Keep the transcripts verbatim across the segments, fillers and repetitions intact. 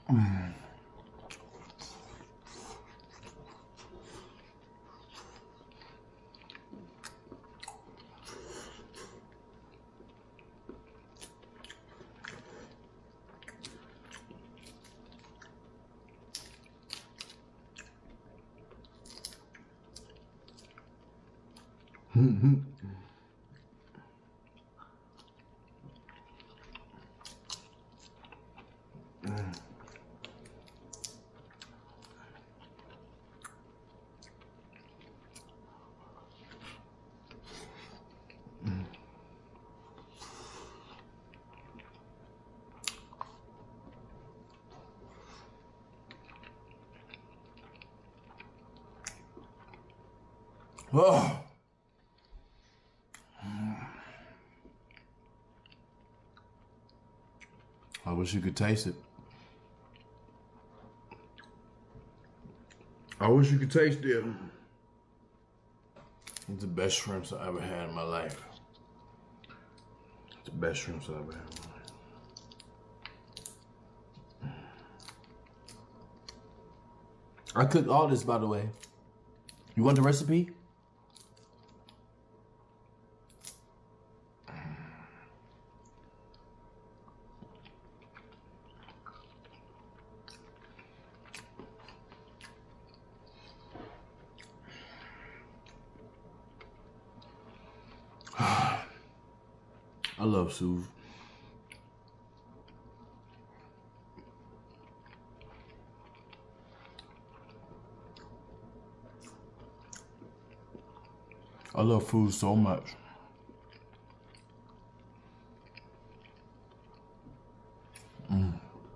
Mm. Mm-hmm. Mm. Mm. Oh. I wish you could taste it. I wish you could taste it. It's the best shrimps I ever had in my life. It's the best shrimps I ever had in my life. I cooked all this, by the way. You want the recipe? I love Suv. I love food so much. Mm.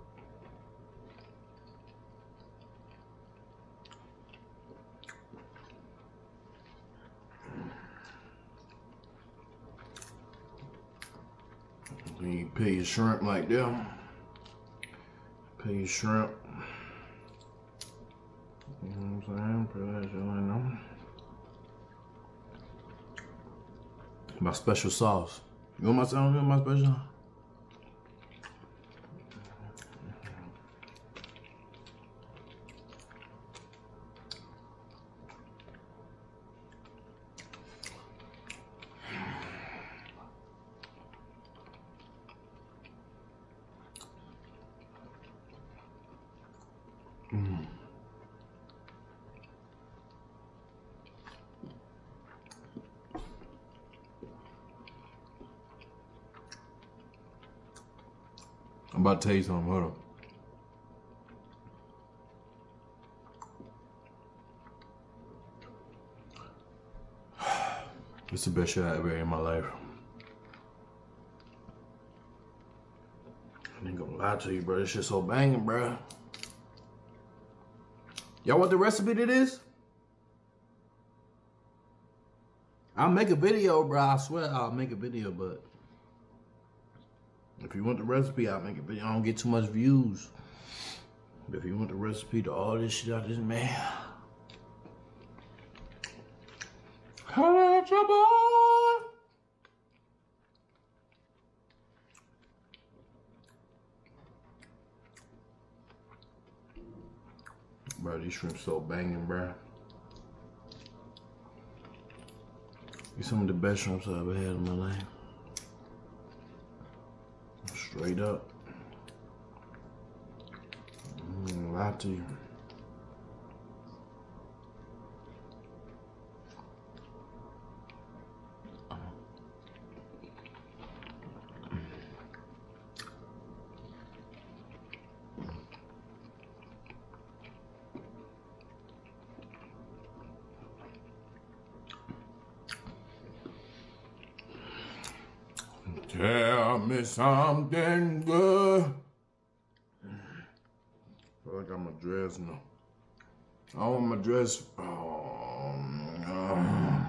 When you peel your shrimp like that, peel your shrimp. You know what I'm saying? Put that shit in there. My special sauce. You want my sauce? You want my special? Mm. I'm about to tell you something. Hold on. It's the best shit I ever ate in my life. I ain't gonna lie to you, bro. This shit so banging, bro. Y'all want the recipe to this? I'll make a video, bro. I swear I'll make a video, but if you want the recipe, I'll make a video. I don't get too much views. But if you want the recipe to all this shit I just made, holla at your boy. Bro, these shrimp so banging, bro. These some of the best shrimps I ever had in my life. Straight up. I'm not gonna lie to you. Tell me something good. Feel like I'm a dress now. I want my dress. Oh, no.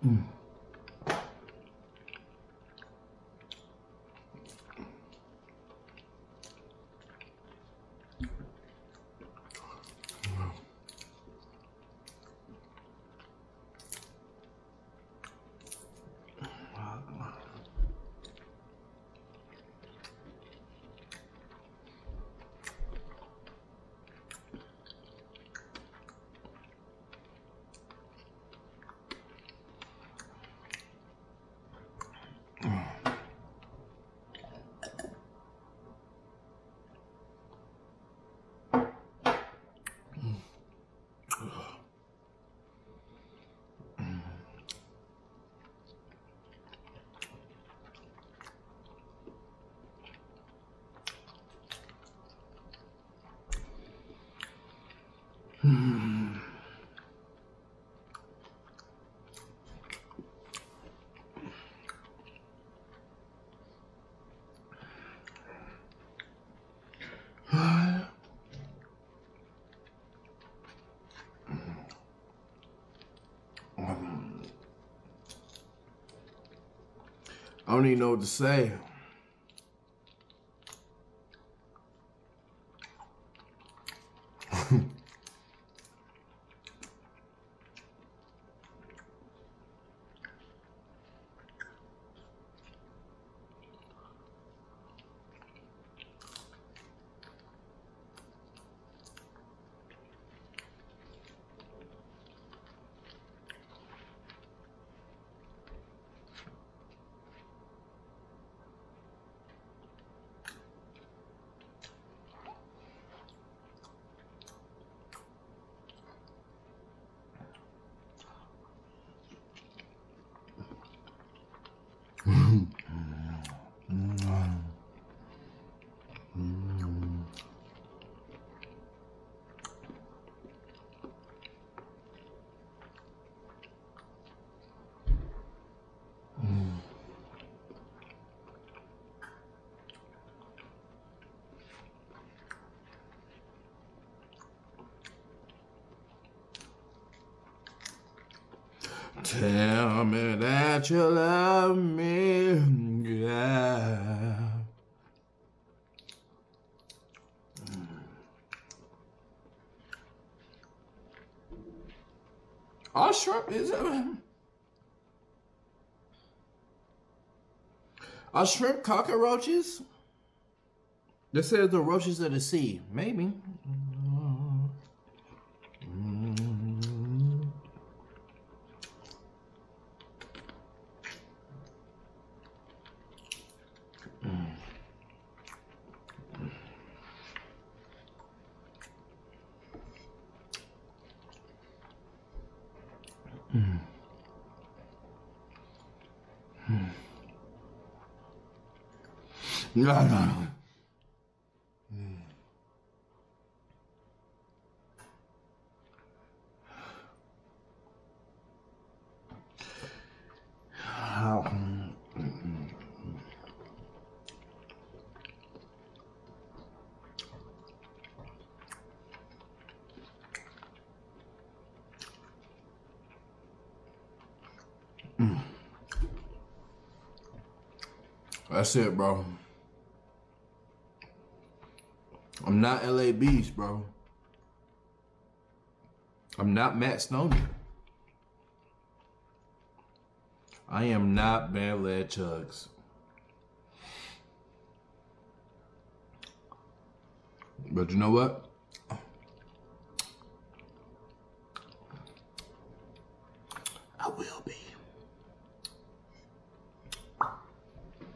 Mm. Mm. I don't even know what to say. Tell me that you love me, yeah. Our shrimp is it? Are shrimp cockroaches? They said the roaches of the sea. Maybe. Mm. Mm. No, no, no. Mm. How? Mm. Mm. That's it, bro. I'm not L A Beast, bro. I'm not Matt Stoney. I am not Bad Lad Chugs. But you know what?